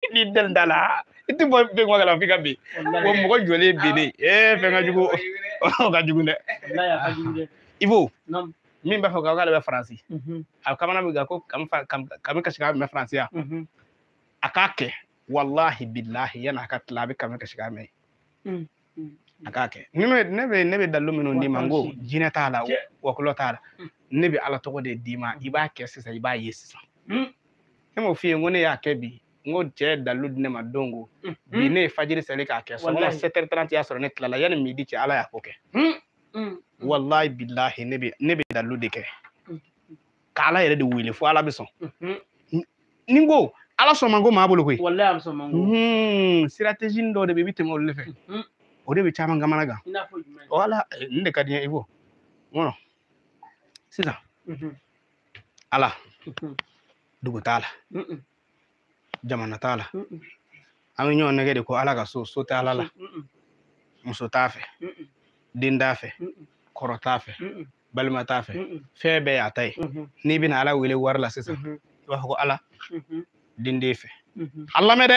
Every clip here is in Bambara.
ni del dala itu bo be ngala fi kambe wo mo ko jole bene fe nga jugo o ga jugo ne la ya ka jugo ivo nam min ba fa ga be france a kamana mi ga ko kam ka shiga me france ya akake wallahi billahi yana ka tlabe kam ka shiga me akake nebe dallu mino ndi mango jina tala wa kulo tala nebe ala to de dima iba ke sisa iba yesisa mo fi ngone ya kebi ngo je dallu dine ma dongo bi ne fajiri sele ka ke so 7h30 ya so ne tlala yana midi ci ala ya koke wallahi billahi nebe dallu de ke kala yere de wile fo ala bison ningo ala so mango ma bolo koy wallahi am so mango strategie ndo de be bitemo le fe o de be chama ngamana ga wala nde kadiya ibo wono sisa ala dugu tala jamana tala ami nyon negede ko ala ga so tala la muso tafe dinda fe koro tafe balma tafe febe ya tay ni bina ala wele warla sisa wax ko ala dinde fe alla mede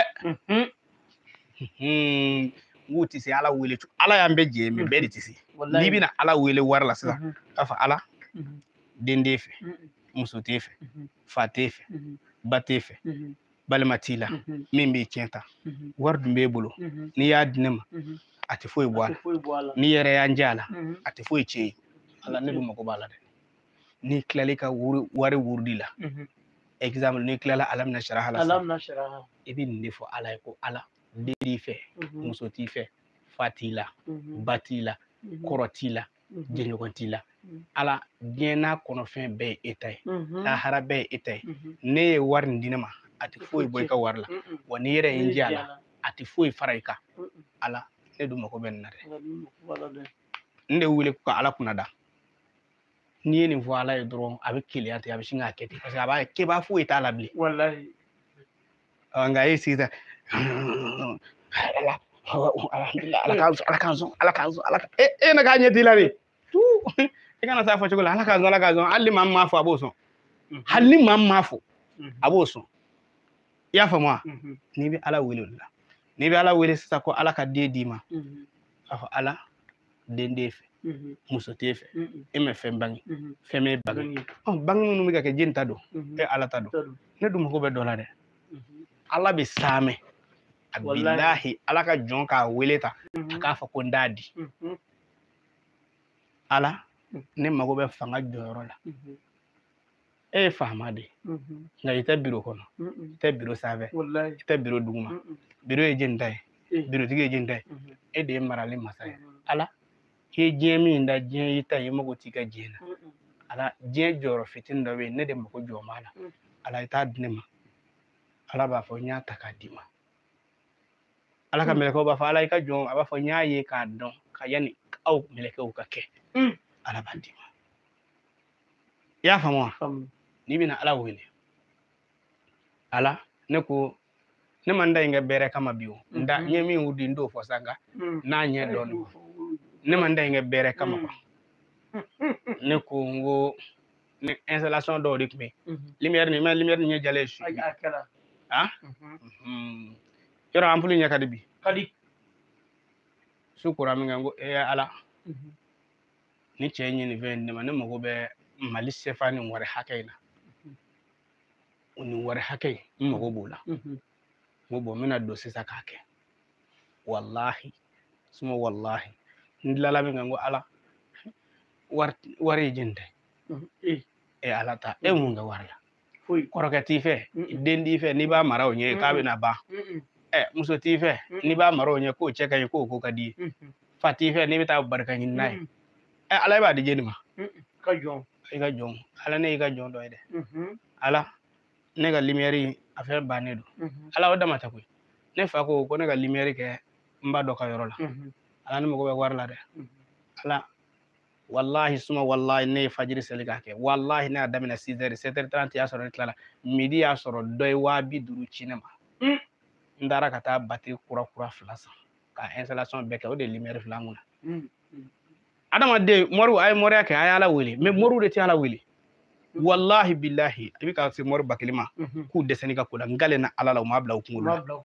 wuti si ala wele ala yambe je mi bedi tisi ni bina ala wele warla sisa afa ala dinde fe muso tefe fatefe batefe balmatila mimbe tienta wardu mbe bolo ni ya dinema ati foy boala ni yere ya njala ati foy ci ala ne dum ko bala de ni klalika wari wurdila exemple ni klala alam na sharaha ibin ni fo ala ko ala dedi fe musoti fe fatila batila korotila jenyogontila ala gena kono fen be etay la harabe etay ne war ndinama ati foy boy ka warla woni yere njala ati foy farayka ala ne dum ko ben nare nde wule ko ala kunada ni ni voilà et dron avec client ya bishinga kete parce que aba ke ba foy ta labli wallahi nga yesi ta alhamdulillah ala kanzo na ganye dilari tu e kana sa fo chogola ala kanzo alli mamma fo aboso halli mamma fo aboso ya fa moi ni bi ala welullah ni bi ala wele sa ko ala ka dedima afa ala dendefe musotefe eme fembangi feme bangi bangi no mi ga ke jinta do e ala tado ne dum ko be dolare ala be same billahi ala ka jonka weleta aka fa ko ndadi ala ne mago be fanga joro la e famade nga ita biro kono ita biro save wallahi ita biro duguma biro e jintai biro tige jintai e de marali masaya ala ke jemi nda je ita yi mago tika jena ala je joro fitin da we ne de mako jomala ala ita dinema ala ba fo nya takadima ala ka meleko ba fa ala ka jom aba fo nya ye ka don ka yani au meleko ka ke ala ba dima ya fa mo ni bina ala wele ala ne ko ne manda inga bere kama biu nda nyemi wudi ndo fo sanga na nye don ne manda inga bere kama ko ne ko ngo ne installation do dik me lumière ni jale su akala ah yoro ampulu nya kadi bi kadi sukura mi ngo e ala ni chenyi ni ven ne mago be mali sefani wore hakaina oni wore hakay mago bola mo bo mina do sisa kake wallahi suma wallahi ndilala mi ngo ala wari jinde e ala ta e mo nga warla fuy korokati fe dendi fe ni ba maraw nye ka be na ba muso ti fe ni ba maraw nye ko cheka ko kadi fati fe ni bita barka nyin nay ala ba de jenima ka jon ga jon ala ne ga jon do de ala ne ga lumière affaire banedo ala o dama takoy ne fa ko ne ga lumière ke mba do ka yoro la ala ne mo ko warla de ala wallahi suma wallahi ne fajiri selika ke wallahi ne adamina 6h 7h30 ya soro tlala midi ya soro doy wa bi duru cinema ndara kata batterie kura flasa ka installation beke o de lumière flamuna adama de moru ay mori ake ay ala wele me moru de ti ala wele wallahi billahi abi ka se moru bakilima ku deseni ka kula ngale na ala la ma bla ukungulu